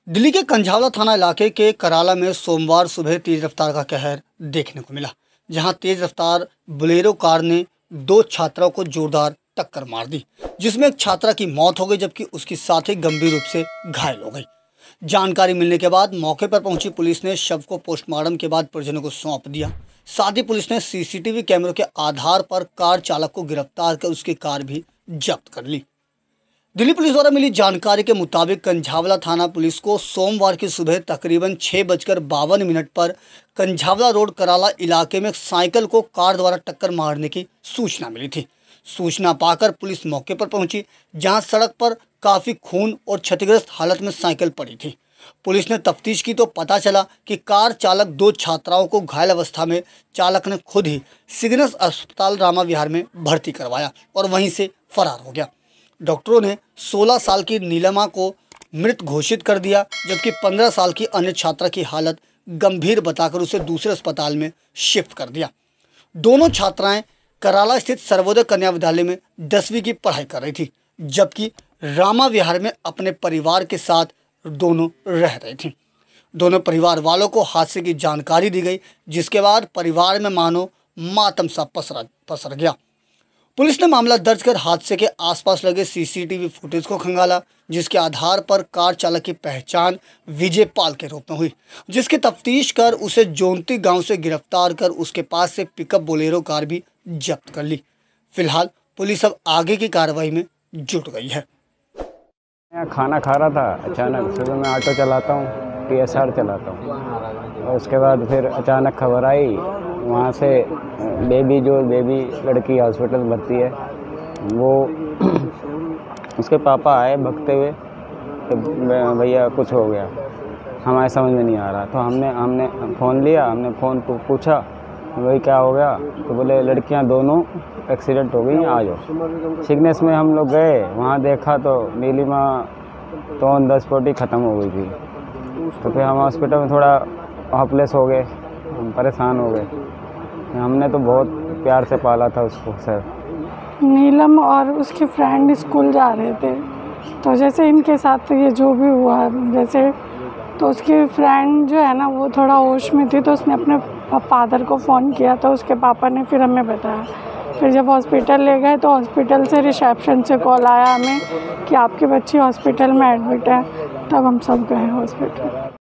दिल्ली के कंझावला थाना इलाके के कराला में सोमवार सुबह तेज रफ्तार का कहर देखने को मिला, जहां तेज रफ्तार बोलेरो कार ने दो छात्राओं को जोरदार टक्कर मार दी, जिसमें एक छात्रा की मौत हो गई जबकि उसकी साथी गंभीर रूप से घायल हो गई। जानकारी मिलने के बाद मौके पर पहुंची पुलिस ने शव को पोस्टमार्टम के बाद परिजनों को सौंप दिया। साथ ही पुलिस ने सीसीटीवी कैमरों के आधार पर कार चालक को गिरफ्तार कर उसकी कार भी जब्त कर ली। दिल्ली पुलिस द्वारा मिली जानकारी के मुताबिक कंझावला थाना पुलिस को सोमवार की सुबह तकरीबन 6:52 पर कंझावला रोड कराला इलाके में साइकिल को कार द्वारा टक्कर मारने की सूचना मिली थी। सूचना पाकर पुलिस मौके पर पहुंची, जहां सड़क पर काफ़ी खून और क्षतिग्रस्त हालत में साइकिल पड़ी थी। पुलिस ने तफ्तीश की तो पता चला कि कार चालक दो छात्राओं को घायल अवस्था में चालक ने खुद ही सिग्नस अस्पताल रामा विहार में भर्ती करवाया और वहीं से फरार हो गया। डॉक्टरों ने 16 साल की नीलमा को मृत घोषित कर दिया, जबकि 15 साल की अन्य छात्रा की हालत गंभीर बताकर उसे दूसरे अस्पताल में शिफ्ट कर दिया। दोनों छात्राएं कराला स्थित सर्वोदय कन्या विद्यालय में 10वीं की पढ़ाई कर रही थी, जबकि रामा विहार में अपने परिवार के साथ दोनों रह रही थीं। दोनों परिवार वालों को हादसे की जानकारी दी गई, जिसके बाद परिवार में मानो मातम सा पसर गया। पुलिस ने मामला दर्ज कर हादसे के आसपास लगे सीसीटीवी फुटेज को खंगाला, जिसके आधार पर कार चालक की पहचान विजय पाल के रूप में हुई, जिसकी तफ्तीश कर उसे जोंती गांव से गिरफ्तार कर उसके पास से पिकअप बोलेरो कार भी जब्त कर ली। फिलहाल पुलिस अब आगे की कार्रवाई में जुट गई है। मैं खाना खा रहा था, अचानक सुबह मैं ऑटो चलाता हूँ, TSR चलाता हूँ, और उसके बाद फिर अचानक खबर आई वहाँ से बेबी लड़की हॉस्पिटल भर्ती है। वो उसके पापा आए भगते हुए तो भैया कुछ हो गया, हमारे समझ में नहीं आ रहा। तो हमने फ़ोन लिया, हमने फ़ोन को पूछा वही क्या हो गया, तो बोले लड़कियां दोनों एक्सीडेंट हो गई, आ जाओ। सिग्नेस में हम लोग गए, वहाँ देखा तो नीलिमा तो 10-40 ख़त्म हो गई थी। तो फिर हम हॉस्पिटल में थोड़ा हॉपलेस हो गए, हम परेशान हो गए। हमने तो बहुत प्यार से पाला था उसको सर। नीलम और उसके फ्रेंड स्कूल जा रहे थे, तो जैसे इनके साथ ये जो भी हुआ जैसे, तो उसकी फ्रेंड जो है ना वो थोड़ा होश में थी, तो उसने अपने फादर को फ़ोन किया, तो उसके पापा ने फिर हमें बताया। फिर जब हॉस्पिटल ले गए तो हॉस्पिटल से रिसेप्शन से कॉल आया हमें कि आपकी बच्ची हॉस्पिटल में एडमिट है, तब हम सब गए हॉस्पिटल।